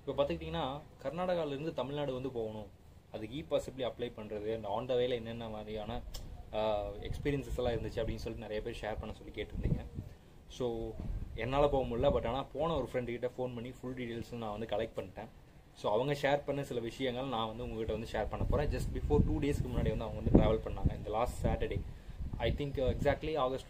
இப்போ பார்த்துக்கிட்டிங்கன்னா கர்நாடகாவிலேருந்து தமிழ்நாடு வந்து போகணும், அதுக்கு பாஸ் எப்படி அப்ளை பண்ணுறது, அந்த ஆன் த வேல என்னென்ன மாதிரியான எக்ஸ்பீரியன்ஸஸ் எல்லாம் இருந்துச்சு அப்படின்னு சொல்லிட்டு நிறைய பேர் ஷேர் பண்ண சொல்லி கேட்டிருந்தீங்க. ஸோ என்னால் போக முடியல, பட் ஆனால் போன ஒரு ஃப்ரெண்டுக்கிட்ட ஃபோன் பண்ணி ஃபுல் டீட்டெயில்ஸும் நான் வந்து கலெக்ட் பண்ணிட்டேன். ஸோ அவங்க ஷேர் பண்ண சில விஷயங்கள் நான் வந்து உங்ககிட்ட வந்து ஷேர் பண்ண போகிறேன். ஜஸ்ட் பிஃபோர் 2 டேஸ்க்கு முன்னாடி வந்து அவங்க வந்து ட்ராவல் பண்ணாங்க. இந்த last Saturday I think exactly August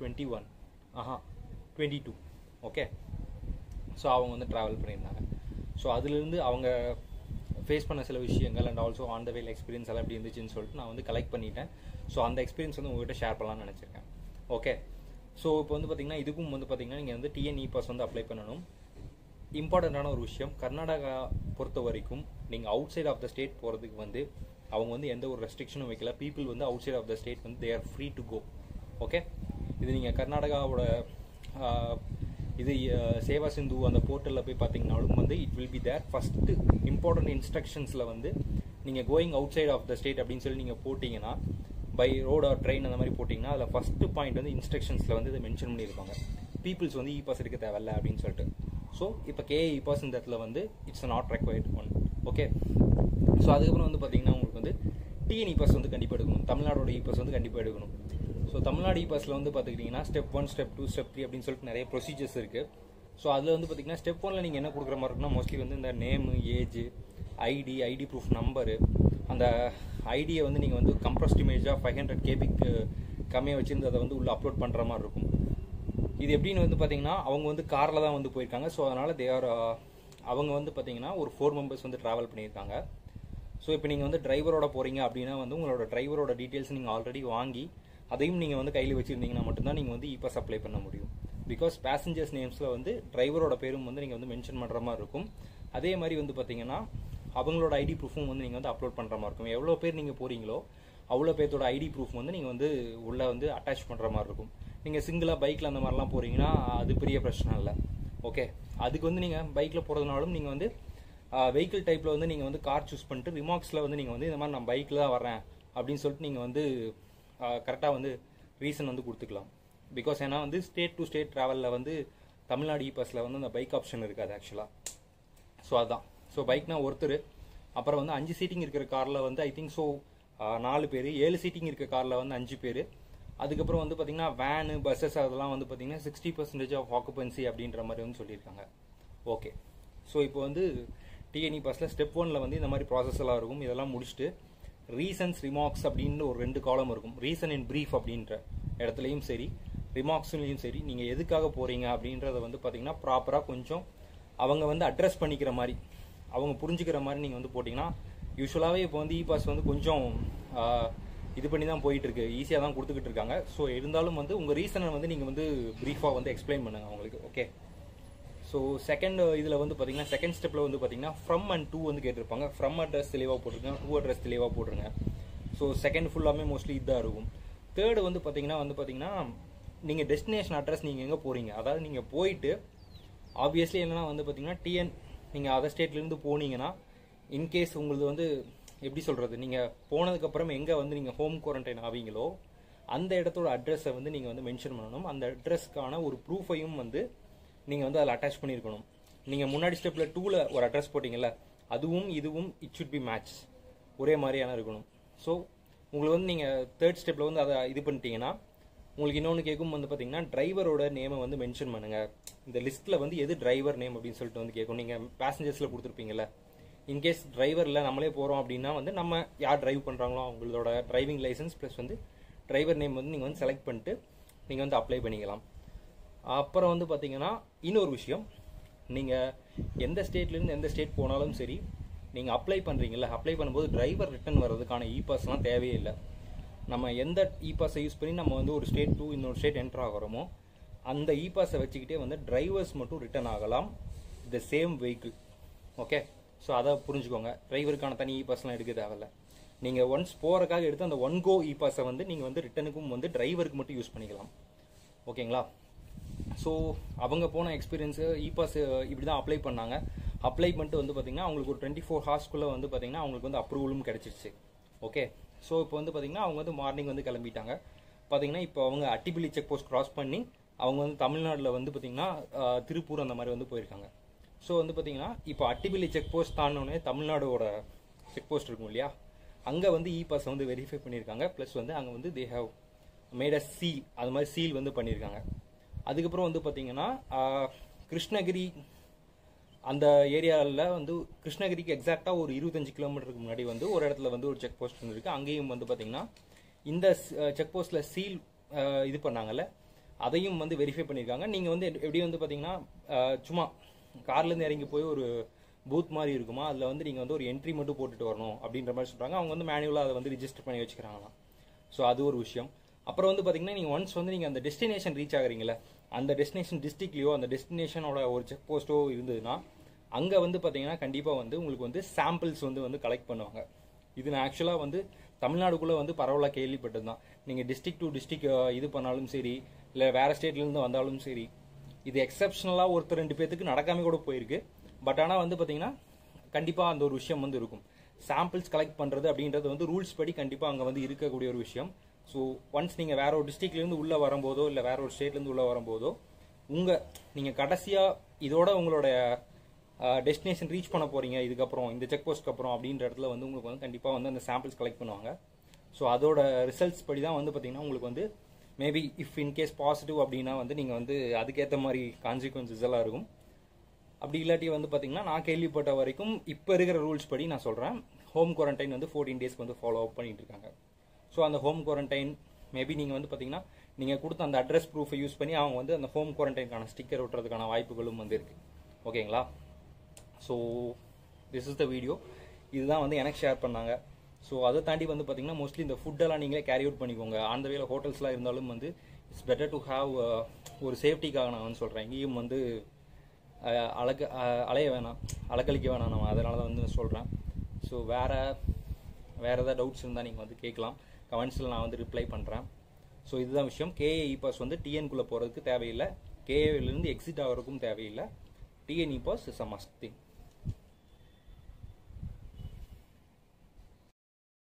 22 okay. So அவங்க வந்து ட்ராவல் பண்ணியிருந்தாங்க. ஸோ அதுலேருந்து அவங்க ஃபேஸ் பண்ண சில விஷயங்கள் அண்ட் ஆல்சோ ஆன் த வேல எக்ஸ்பீரியன்ஸ் எல்லாம் எப்படி இருந்துச்சுன்னு சொல்லிட்டு நான் வந்து கலெக்ட் பண்ணிட்டேன். ஸோ அந்த எக்ஸ்பீரியன்ஸ் வந்து உங்கள்கிட்ட ஷேர் பண்ணலாம்னு நினச்சிருக்கேன். ஓகே. ஸோ இப்போ வந்து பார்த்தீங்கன்னா இதுக்கும் வந்து பார்த்தீங்கன்னா நீங்கள் வந்து டிஎன் பாஸ் வந்து அப்ளை பண்ணணும். இம்பார்ட்டண்ட்டான ஒரு விஷயம், கர்நாடகா பொறுத்த வரைக்கும் நீங்கள் outside of the state போகிறதுக்கு வந்து அவங்க வந்து எந்த ஒரு ரெஸ்ட்ரிக்ஷனும் வைக்கல. பீப்புள் வந்து outside of the state வந்து they are free to go. Okay. இது நீங்கள் கர்நாடகாவோட இது சேவா சிந்து அந்த போர்ட்டலில் போய் பார்த்தீங்கன்னாலும் வந்து it will be there. First important இன்ஸ்ட்ரக்ஷன்ஸில் வந்து நீங்கள் going outside of the state அப்படின்னு சொல்லி நீங்கள் போட்டிங்கன்னா பை ரோட் ஆர் ட்ரெயின் அந்த மாதிரி போட்டிங்கன்னா அதில் ஃபஸ்ட்டு பாயிண்ட் வந்து இன்ஸ்ட்ரக்ஷன்ஸில் வந்து இதை மென்ஷன் பண்ணியிருப்பாங்க, பீப்புள்ஸ் வந்து பாஸ் எடுக்க தேவையில்ல அப்படின்னு சொல்லிட்டு. ஸோ இப்போ பாஸ் இந்த இடத்துல வந்து it's not required one. Okay. So அதுக்கப்புறம் வந்து பார்த்தீங்கன்னா உங்களுக்கு வந்து டிஎன் பாஸ் வந்து கண்டிப்பாக எடுக்கணும், தமிழ்நாடோட பாஸ் வந்து கண்டிப்பாக எடுக்கணும். ஸோ தமிழ்நாடு பாஸில் வந்து பார்த்துக்கிட்டிங்கன்னா ஸ்டெப் 1, ஸ்டெப் 2, ஸ்டெப் 3 அப்படின்னு சொல்லிட்டு நிறைய ப்ரொசீஜர்ஸ் இருக்குது. ஸோ அதில் வந்து பார்த்தீங்கன்னா ஸ்டெப் 1ல் நீங்கள் என்ன கொடுக்குற மாதிரி இருக்குன்னா மோஸ்ட்லி வந்து இந்த name, age, ID proof number, அந்த ஐடியை வந்து நீங்கள் வந்து கம்ப்ரஸ்ட் இமேஜாக 500 கேபிக்கு கம்மியாக வச்சுருந்து அதை வந்து உள்ளே அப்லோட் பண்ணுற மாதிரி இருக்கும். இது எப்படின்னு வந்து பார்த்தீங்கன்னா அவங்க வந்து காரில் தான் வந்து போயிருக்காங்க. ஸோ அதனால் அவங்க வந்து பார்த்தீங்கன்னா ஒரு 4 மெம்பர்ஸ் வந்து ட்ராவல் பண்ணியிருக்காங்க. ஸோ இப்போ நீங்கள் வந்து டிரைவரோட போகிறீங்க அப்படின்னா வந்து உங்களோட டிரைவரோட டீட்டெயில்ஸ் நீங்கள் ஆல்ரெடி வாங்கி அதையும் நீங்கள் வந்து கையில் வச்சுருந்தீங்கன்னா மட்டும்தான் நீங்கள் வந்து பாஸ் அப்ளை பண்ண முடியும். பிகாஸ் பேசஞ்சர்ஸ் நேம்ஸில் வந்து டிரைவரோட பேரும் வந்து நீங்கள் வந்து மென்ஷன் பண்ணுற மாதிரி இருக்கும். அதே மாதிரி வந்து பார்த்தீங்கன்னா அவங்களோட ஐடி ப்ரூஃபும் வந்து நீங்கள் வந்து அப்லோட் பண்ணுற மாதிரி இருக்கும். எவ்வளோ பேர் நீங்கள் போகிறீங்களோ அவ்வளோ பேர்த்தோட ஐடி ப்ரூஃப் வந்து நீங்கள் வந்து உள்ளே வந்து அட்டாச் பண்ணுற மாதிரி இருக்கும். நீங்கள் சிங்கிளாக பைக்கில் அந்த மாதிரிலாம் போகிறீங்கன்னா அது பெரிய பிரச்சனை இல்லை. ஓகே. அதுக்கு வந்து நீங்கள் பைக்கில் போகிறதுனாலும் நீங்கள் வந்து வெஹிக்கிள் டைப்பில் வந்து நீங்கள் வந்து கார் சூஸ் பண்ணிட்டு ரிமார்க்ஸில் வந்து நீங்கள் வந்து இந்த மாதிரி நான் பைக்கில் தான் வரேன் அப்படின்னு சொல்லிட்டு நீங்கள் வந்து கரெக்டாக வந்து ரீசன் வந்து கொடுத்துக்கலாம். பிகாஸ் ஏன்னா வந்து ஸ்டேட் டு ஸ்டேட் ட்ராவலில் வந்து தமிழ்நாடு பாஸில் வந்து அந்த பைக் ஆப்ஷன் இருக்காது ஆக்சுவலாக. ஸோ அதுதான். ஸோ பைக்னா ஒருத்தர், அப்புறம் வந்து 5 சீட்டிங் இருக்கிற காரில் வந்து ஐ திங்க் ஸோ 4 பேர், 7 சீட்டிங் இருக்கிற காரில் வந்து 5 பேர். அதுக்கப்புறம் வந்து பார்த்தீங்கன்னா வேனு, பஸ்ஸஸ் அதெல்லாம் வந்து பார்த்தீங்கன்னா 60% ஆஃப் ஆக்குபென்சி அப்படின்ற மாதிரி வந்து சொல்லியிருக்காங்க. ஓகே. ஸோ இப்போ வந்து டிஎன்இ பாஸில் ஸ்டெப் 1ல் வந்து இந்த மாதிரி ப்ராசஸ் எல்லாம் இருக்கும். இதெல்லாம் முடிச்சுட்டு ரீசன்ஸ், ரிமார்க்ஸ் அப்படின்னு ஒரு 2 காலம் இருக்கும். ரீசன் இன் ப்ரீஃப் அப்படின்ற இடத்துலையும் சரி, ரிமார்க்ஸ்லையும் சரி, நீங்கள் எதுக்காக போகிறீங்க அப்படின்றத வந்து பார்த்தீங்கன்னா ப்ராப்பராக கொஞ்சம் அவங்க வந்து அட்ரஸ் பண்ணிக்கிற மாதிரி, அவங்க புரிஞ்சுக்கிற மாதிரி நீங்கள் வந்து போட்டிங்கன்னா யூஸ்வலாகவே இப்போ வந்து பாஸ் வந்து கொஞ்சம் இது பண்ணி தான் போயிட்டுருக்கு, ஈஸியாக தான் கொடுத்துக்கிட்டு இருக்காங்க. ஸோ இருந்தாலும் வந்து உங்கள் ரீசனை வந்து நீங்கள் வந்து ப்ரீஃபாக வந்து எக்ஸ்பிளைன் பண்ணுங்கள் அவங்களுக்கு. ஓகே. ஸோ செகண்ட் இதில் வந்து பார்த்தீங்கன்னா செகண்ட் ஸ்டெப்பில் வந்து பார்த்தீங்கன்னா ஃப்ரம் அண்ட் டூ வந்து கேட்டிருப்பாங்க. ஃப்ரம் அட்ரஸ் தெளிவாக போட்டுருங்க, டூ அட்ரஸ் தெளிவாக போட்டுருங்க. ஸோ செகண்ட் ஃபுல்லாமே மோஸ்ட்லி இதுதான் இருக்கும். தேர்டு வந்து பார்த்தீங்கன்னா நீங்கள் டெஸ்டினேஷன் அட்ரஸ் நீங்கள் எங்கே போகிறீங்க, அதாவது நீங்கள் போயிட்டு ஆப்வியஸ்லி என்னென்னா வந்து பார்த்தீங்கன்னா டிஎன் நீங்கள் அதர் ஸ்டேட்லேருந்து போனீங்கன்னா இன்கேஸ் உங்களுக்கு வந்து எப்படி சொல்கிறது, நீங்கள் போனதுக்கப்புறம் எங்கே வந்து நீங்கள் ஹோம் குவாரண்டைன் ஆவீங்களோ அந்த இடத்தோட அட்ரஸை வந்து நீங்கள் வந்து மென்ஷன் பண்ணணும். அந்த அட்ரஸ்க்கான ஒரு ப்ரூஃபையும் வந்து நீங்கள் வந்து அதில் அட்டாச் பண்ணியிருக்கணும். நீங்கள் முன்னாடி ஸ்டெப்பில் 2ல் ஒரு அட்ரஸ் போட்டிங்கல்ல, அதுவும் இதுவும் இட் ஷுட் பி மேட்ச், ஒரே மாதிரியான இருக்கணும். ஸோ உங்களுக்கு வந்து நீங்கள் தேர்ட் ஸ்டெப்பில் வந்து அதை இது பண்ணிட்டீங்கன்னா உங்களுக்கு இன்னொன்று கேட்கும் வந்து பார்த்தீங்கன்னா டிரைவரோட நேமை வந்து மென்ஷன் பண்ணுங்கள். இந்த லிஸ்ட்டில் வந்து எது டிரைவர் நேம் அப்படின்னு சொல்லிட்டு வந்து கேட்கும். நீங்கள் பேசஞ்சர்ஸில் கொடுத்துருப்பீங்கல்ல, இன்கேஸ் டிரைவரில் நம்மளே போகிறோம் அப்படின்னா வந்து நம்ம யார் டிரைவ் பண்ணுறாங்களோ அவங்களோட டிரைவிங் லைசன்ஸ் ப்ளஸ் வந்து டிரைவர் நேம் வந்து நீங்கள் வந்து செலக்ட் பண்ணிட்டு நீங்கள் வந்து அப்ளை பண்ணிக்கலாம். அப்புறம் வந்து பார்த்தீங்கன்னா இன்னொரு விஷயம், நீங்கள் எந்த ஸ்டேட்லேருந்து எந்த ஸ்டேட் போனாலும் சரி, நீங்கள் அப்ளை பண்ணுறீங்களா, அப்ளை பண்ணும்போது டிரைவர் ரிட்டன் வர்றதுக்கான பாஸ்லாம் தேவையே இல்லை. நம்ம எந்த பாஸை யூஸ் பண்ணி நம்ம வந்து ஒரு ஸ்டேட் டு இன்னொரு ஸ்டேட் என்டர் ஆகிறோமோ அந்த பாஸை வச்சுக்கிட்டே வந்து டிரைவர்ஸ் மட்டும் ரிட்டன் ஆகலாம் the same vehicle. Okay. So அதை புரிஞ்சுக்கோங்க. டிரைவருக்கான தனி பாஸ்லாம் எடுக்க தேவையில்லை. நீங்கள் ஒன்ஸ் போகிறக்காக எடுத்து அந்த ஒன் கோ பாஸை வந்து நீங்கள் வந்து ரிட்டனுக்கும் வந்து டிரைவருக்கு மட்டும் யூஸ் பண்ணிக்கலாம். ஓகேங்களா. ஸோ அவங்க போன எக்ஸ்பீரியன்ஸு பாஸ் இப்படி தான் அப்ளை பண்ணாங்க. அப்ளை பண்ணிட்டு வந்து பார்த்தீங்கன்னா அவங்களுக்கு ஒரு 24 ஹார்ஸ்க்குள்ளே வந்து பார்த்தீங்கன்னா அவங்களுக்கு வந்து அப்ரூவலும் கிடச்சிருச்சு. ஓகே. ஸோ இப்போ வந்து பார்த்தீங்கன்னா அவங்க வந்து மார்னிங் வந்து கிளம்பிட்டாங்க. பார்த்தீங்கன்னா இப்போ அவங்க அட்டிப்பிள்ளி செக் போஸ்ட் கிராஸ் பண்ணி அவங்க வந்து தமிழ்நாட்டில் வந்து பார்த்தீங்கன்னா திருப்பூர் அந்த மாதிரி வந்து போயிருக்காங்க. ஸோ வந்து பார்த்தீங்கன்னா இப்போ அட்டிபிலி செக் போஸ்ட் தாண்டோடனே தமிழ்நாடோட செக் போஸ்ட் இருக்கும் இல்லையா, அங்கே வந்து இ பாஸ் வந்து வெரிஃபை பண்ணியிருக்காங்க. ப்ளஸ் வந்து அங்கே வந்து they have made a seal, அது மாதிரி சீல் வந்து பண்ணியிருக்காங்க. அதுக்கப்புறம் வந்து பார்த்தீங்கன்னா கிருஷ்ணகிரி அந்த ஏரியாவில் வந்து கிருஷ்ணகிரிக்கு எக்ஸாக்டாக ஒரு 25 கிலோமீட்டருக்கு முன்னாடி வந்து ஒரு இடத்துல வந்து ஒரு செக் போஸ்ட் இருக்குது. அங்கேயும் வந்து பார்த்தீங்கன்னா இந்த செக் போஸ்ட்டில் சீல் இது பண்ணாங்கல்ல, அதையும் வந்து வெரிஃபை பண்ணியிருக்காங்க. நீங்கள் வந்து எப்படி வந்து பார்த்தீங்கன்னா சும்மா கார்லேருந்து இறங்கி போய் ஒரு பூத் மாதிரி இருக்குமா, அதில் வந்து நீங்கள் வந்து ஒரு என்ட்ரி மட்டும் போட்டுட்டு வரணும் அப்படின்ற மாதிரி சொல்கிறாங்க. அவங்க வந்து மேனுவலாக அதை வந்து ரிஜிஸ்டர் பண்ணி வச்சுக்கிறாங்களாம். ஸோ அது ஒரு விஷயம். அப்புறம் வந்து பார்த்தீங்கன்னா நீங்கள் ஒன்ஸ் வந்து நீங்கள் அந்த டெஸ்டினேஷன் ரீச் ஆகுறீங்களே, அந்த டெஸ்டினேஷன் டிஸ்ட்ரிக்ட்லையோ அந்த டெஸ்டினேஷனோட ஒரு செக் போஸ்ட்டோ இருந்ததுன்னா அங்கே வந்து பார்த்தீங்கன்னா கண்டிப்பாக வந்து உங்களுக்கு வந்து சாம்பிள்ஸ் வந்து கலெக்ட் பண்ணுவாங்க. இது நான் ஆக்சுவலாக வந்து தமிழ்நாடுக்குள்ளே வந்து பரவலாக கேள்விப்பட்டது தான். நீங்கள் டிஸ்ட்ரிக்ட் டு டிஸ்ட்ரிக்ட் இது பண்ணாலும் சரி, இல்லை வேறு ஸ்டேட்லேருந்து வந்தாலும் சரி, இது எக்ஸப்ஷனலாக ஒருத்தர் 2 பேத்துக்கு நடக்காமல் கூட போயிருக்கு. பட் ஆனால் வந்து பார்த்தீங்கன்னா கண்டிப்பாக அந்த ஒரு விஷயம் வந்து இருக்கும். சாம்பிள்ஸ் கலெக்ட் பண்ணுறது அப்படின்றது வந்து ரூல்ஸ் படி கண்டிப்பாக அங்கே வந்து இருக்கக்கூடிய ஒரு விஷயம். ஸோ ஒன்ஸ் நீங்கள் வேற ஒரு டிஸ்ட்ரிக்ட்லேருந்து உள்ளே வரும்போதோ இல்லை வேற ஒரு ஸ்டேட்லேருந்து உள்ளே வரும்போதோ நீங்கள் கடைசியாக இதோட உங்களோட டெஸ்டினேஷன் ரீச் பண்ண போகிறீங்க இதுக்கப்புறம் இந்த செக் போஸ்ட்க்கு அப்புறம் அப்படின்ற இடத்துல வந்து உங்களுக்கு வந்து கண்டிப்பாக வந்து அந்த சாம்பிள்ஸ் கலெக்ட் பண்ணுவாங்க. ஸோ அதோட ரிசல்ட்ஸ் படி தான் வந்து பார்த்தீங்கன்னா உங்களுக்கு வந்து மேபி இஃப் இன்கேஸ் பாசிட்டிவ் அப்படின்னா வந்து நீங்கள் வந்து அதுக்கேற்ற மாதிரி கான்சிக்வன்சஸ் எல்லாம் இருக்கும். அப்படி இல்லாட்டி வந்து பார்த்தீங்கன்னா நான் கேள்விப்பட்ட வரைக்கும் இப்போ இருக்கிற ரூல்ஸ் படி நான் சொல்கிறேன், ஹோம் குவாரண்டைன் வந்து 14 டேஸ்க்கு வந்து ஃபாலோ அப் பண்ணிட்டு இருக்காங்க. ஸோ அந்த ஹோம் குவாரண்டைன் மேபி நீங்கள் வந்து பார்த்தீங்கன்னா நீங்கள் கொடுத்த அந்த அட்ரஸ் ப்ரூஃபை யூஸ் பண்ணி அவங்க வந்து அந்த ஹோம் குவாரண்டைனுக்கான ஸ்டிக்கர் ஒட்டுறதுக்கான வாய்ப்புகளும் வந்து இருக்குது. ஓகேங்களா? So this is the video. இதுதான் வந்து எனக்கு ஷேர் பண்ணாங்க. ஸோ அதை தாண்டி வந்து பார்த்தீங்கன்னா மோஸ்ட்லி இந்த ஃபுட்டெல்லாம் நீங்களே கேரி அவுட் பண்ணிக்கோங்க. அந்த வேலை ஹோட்டல்ஸ்லாம் இருந்தாலும் வந்து இட்ஸ் பெட்டர் டு ஹாவ் ஒரு சேஃப்டிக்காக நான் வந்து சொல்கிறேன். இங்கேயும் வந்து அலைய வேணாம், அலக்கழிக்க வேணாம் நம்ம, அதனால தான் வந்து சொல்கிறேன். ஸோ வேறு ஏதாவது டவுட்ஸ் இருந்தால் நீங்கள் வந்து கேட்கலாம், கமெண்ட்ஸில் நான் வந்து ரிப்ளை பண்ணுறேன். ஸோ இதுதான் விஷயம். கேஏ இ பாஸ் வந்து டிஎன்குள்ளே போகிறதுக்கு தேவையில்லை, கேஏவிலேருந்து எக்ஸிட் ஆகிறதுக்கும் தேவையில்லை. TN e pass is a must thing.